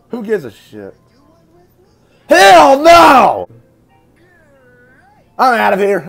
Who gives a shit? Hell no! I'm out of here.